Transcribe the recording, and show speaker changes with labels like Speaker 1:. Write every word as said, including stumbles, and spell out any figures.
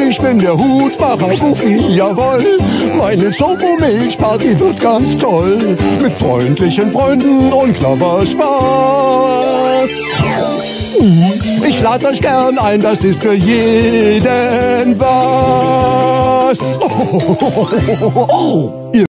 Speaker 1: Ich bin der Hutmacher Goofy, jawohl. Meine Schoko-Milchparty wird ganz toll. Mit freundlichen Freunden und Klapperspaß. Ich lade euch gern ein, das ist für jeden was.